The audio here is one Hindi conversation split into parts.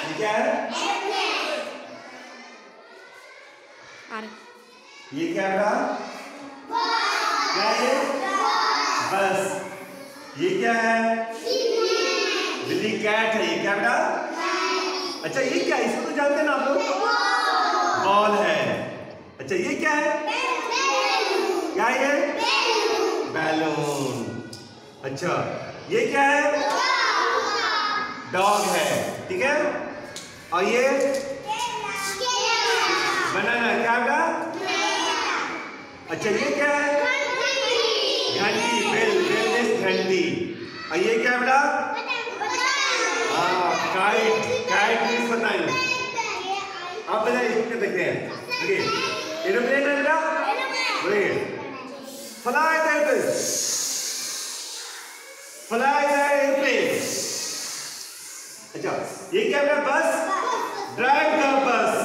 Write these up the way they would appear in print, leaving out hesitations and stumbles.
ये क्या है? ये क्या बेटा? क्या है? बस। ये क्या है? बिल्ली कैट है। ये क्या बेटा? अच्छा ये क्या? इसको तो जानते हैं ना आप लोग? बॉल है। अच्छा ये क्या है? क्या है? बैलून। अच्छा ये क्या है? डॉग है। ठीक है। और ये बनाना क्या बेटा? अच्छा ये क्या है? घंटी। बेल घंटी। और ये क्या बेटा? हाँ काइट। काइट मीन्स बताइए आप बताइए। इसको देखते हैं। देखिए एरोप्लेन है बेटा। बोलिए fly the airplane. Fly the airplane. अच्छा ये क्या बेटा? बस। ड्राइव द बस।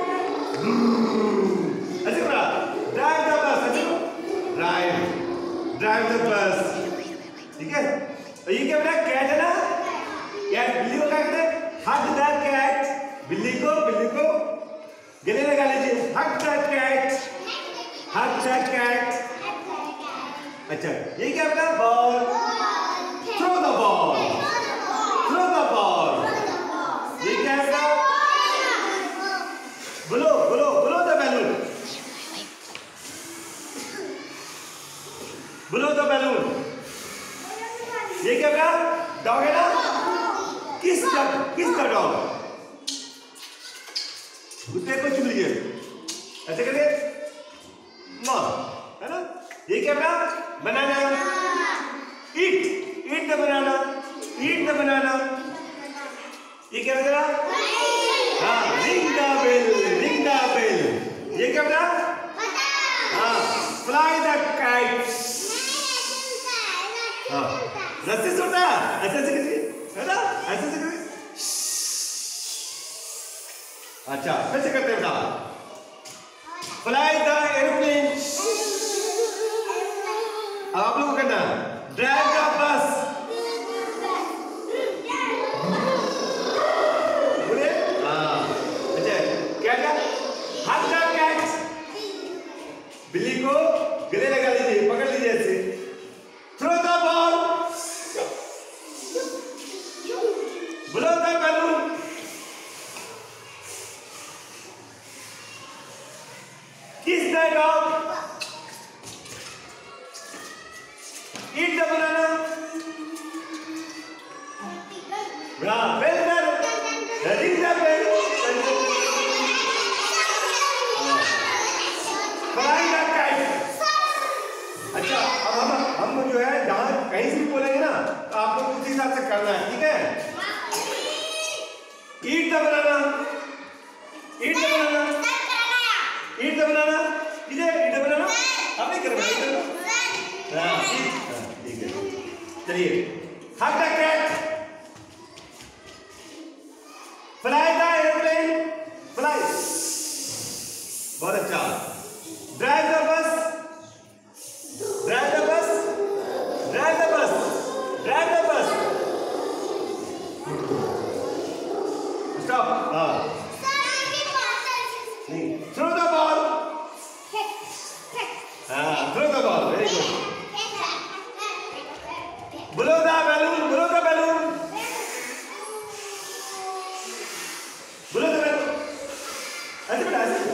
अच्छा बेटा ड्राइव द बस। अच्छा ड्राइव द बस। ठीक है। और ये क्या बेटा? कैट है ना? कैट। बिल्ली को क्या कहते हैं? Hug the cat. बिल्ली को गले लगा लीजिए। Hug the cat. Hug the cat. अच्छा ये क्या बेटा? Ball. Throw the ball. Throw the ball. ये क्या बेटा? Blow the balloon. Blow the balloon. ये क्या बेटा? डॉग है ना? किस का डॉग? उसके कुछ चुन लीजिए। ऐसे करिए माँ है ना? ये क्या बेटा? Banana. Eat the banana. Eat the banana. ये क्या बेटा? हाँ ring the bell. Ring the bell. ये क्या बेटा? हाँ फ्लाई द काइट। हाँ रस्सी से उठा। ऐसे करिए है ना? ऐसे करिए। अच्छा फिर से करते हैं बेटा। Fly the aeroplane. अब आप लोगों को करना ड्राइव द बस। बोलिए हाँ। अच्छा क्या क्या? Hug the cat. बिल्ली को गले लगा लीजिए। पकड़ लीजिए ऐसे। Throw the ball. Blow the balloon. Kiss the dog. Eat the banana. Bell ring the bell. Fly the kite. अच्छा अब हम जो है जहां कहीं से भी बोलेंगे ना तो आप लोग उसी हिसाब से करना है। ठीक है। Eat the banana. Eat the banana. Eat the banana. कीजिए ईट द बनाना। आप नहीं करेंगे? हाँ ठीक है। चलिए hug the cat. Fly the airplane. Fly. बहुत अच्छा। Drive the bus. Drive the bus. Drive the bus. Drive the bus. Stop. हाँ नहीं थ्रो द बॉल। हाँ throw the ball. Very good. Blow the balloon. Blow the balloon. Blow the balloon. ऐसे बेटा ऐसे।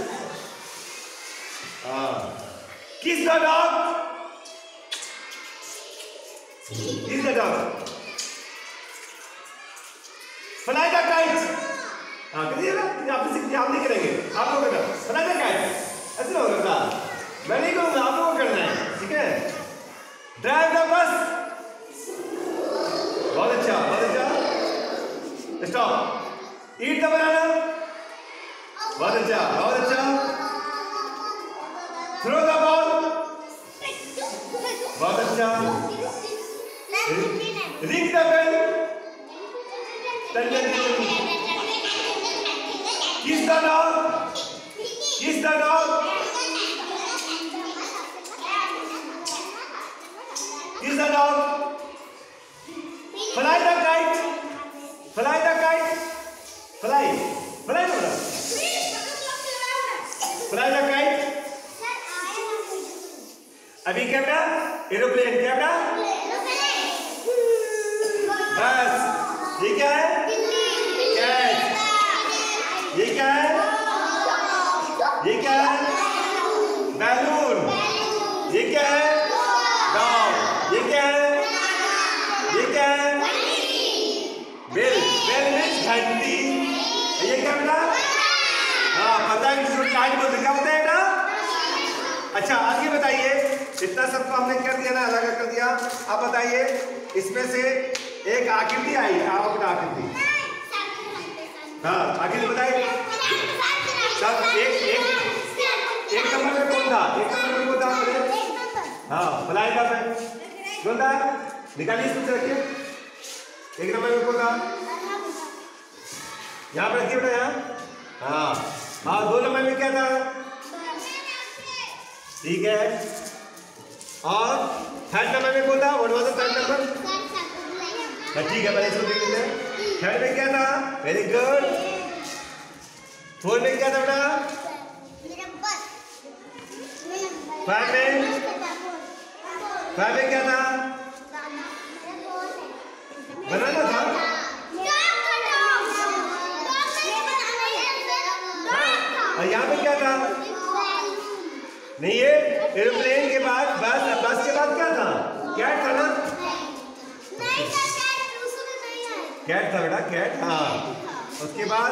हाँ kiss the dog. Kiss the dog. Fly the kite. हाँ करिए ना। आप नहीं करेंगे। आप लोग करना फ्लाई द काइट। ऐसे ना होगा। मैं नहीं कहूँगा आप लोगों को करना है। ठीक है। ड्राइव द बस। बहुत अच्छा बहुत अच्छा। स्टॉप। Eat the banana. बहुत अच्छा बहुत अच्छा। Throw the ball. बहुत अच्छा। Ring the bell. Kiss the dog. Kiss the dog. Kiss the dog. Fly the kite. Fly the kite. Fly fly बोला फ्लाई द काइट। अभी क्या बेटा एरोप्लेन क्या बेटा बस। ये क्या है कैट। ये क्या है ये क्या है बैलून। ये क्या है डॉग। ये क्या है ये क्या है बेल। बेल मीन्स घंटी। ये क्या बेटा हाँ पता है किसी को काइट बोलते क्या होता है बेटा। अच्छा आगे बताइए इतना सबको हमने कर दिया ना अलग कर दिया। अब बताइए इसमें से एक आकृति आई आओ बेटा आकृति। हाँ आकृति बताइए सब एक नंबर में कौन था एक नंबर में कौन था हाँ फ्लाई का कौन था निकालिए इसमें से रखिए। एक नंबर में कौन था यहाँ पर रखिए बेटा यहाँ हाँ हाँ 2 नंबर में क्या था ठीक है। और 3rd नंबर में कौन था what was the 3rd number ठीक है पहले इसको देख लेते हैं। 3rd में क्या था वेरी गुड। 4th में क्या था बेटा 5 में क्या था बनाना था। और यहाँ पे क्या था नहीं ये एरोप्लेन के बाद बस के बाद क्या था कैट था ना कैट था बेटा कैट हाँ। उसके बाद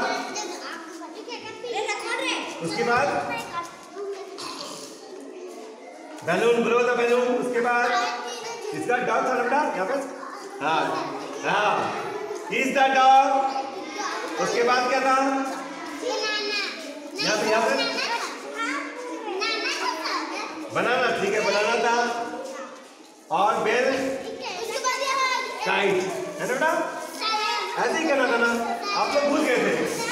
बैलून ब्लो द बैलून। उसके बाद इसका डॉग था बेटा यहाँ पे हाँ हाँ इज द डॉग। उसके बाद क्या था यहाँ पे बनाना ठीक है बनाना था। और बेल काइट है ना बेटा ऐसे ही करना था ना आप लोग भूल गए थे।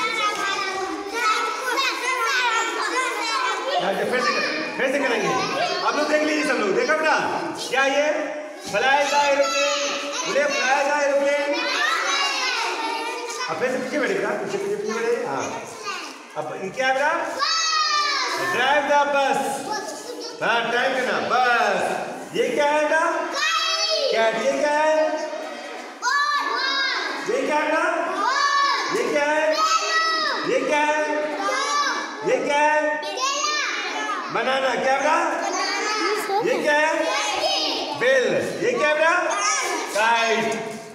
फिर से करेंगे आप लोग देख लीजिए सब लोग देखो बेटा क्या ये फ्लाई द एरोप्लेन बोले फ्लाई द एरोप्लेन। अब फिर से पीछे बैठे बेटा पीछे बैठे हाँ। अब ये क्या है बेटा ड्राइव द बस हाँ ड्राइव करना बस। ये क्या है बेटा कैट। ये क्या है ये क्या है बेटा ये क्या है ये क्या है ये क्या है बनाना क्या बेटा ये क्या है बेल। ये क्या है बेटा काइट।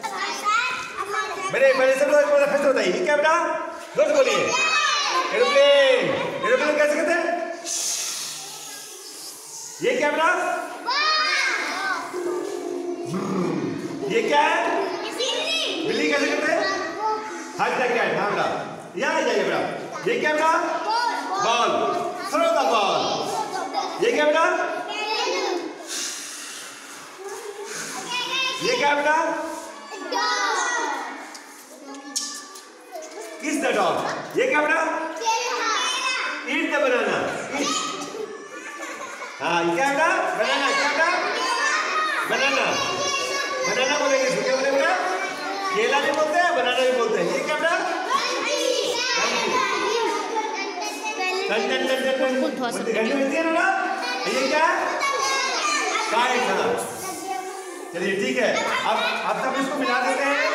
मेरे सब लोग फिर से बताइए ये क्या बेटा जोर बोलिए एरोप्लेन। एरोप्लेन कैसे कहते हैं ये क्या बेटा ये क्या है बिल्ली कैसे कहते हैं हाँ बेटा क्या है हाँ बेटा यहाँ आ जाइए बेटा। ये क्या बेटा बॉल थ्रो द बॉल। ये क्या बेटा ये क्या बेटा किस द डॉग। ये क्या बेटा ईट द बनाना। हाँ ये क्या बेटा बनाना क्या बेटा बनाना बनाना बोलेंगे क्या बोले बेटा केला भी बोलते हैं बनाना भी बोलते हैं। ये क्या बेटा घंटी मिलती है ना ये क्या काइट। चलिए ठीक है अब सब इसको मिला देते हैं।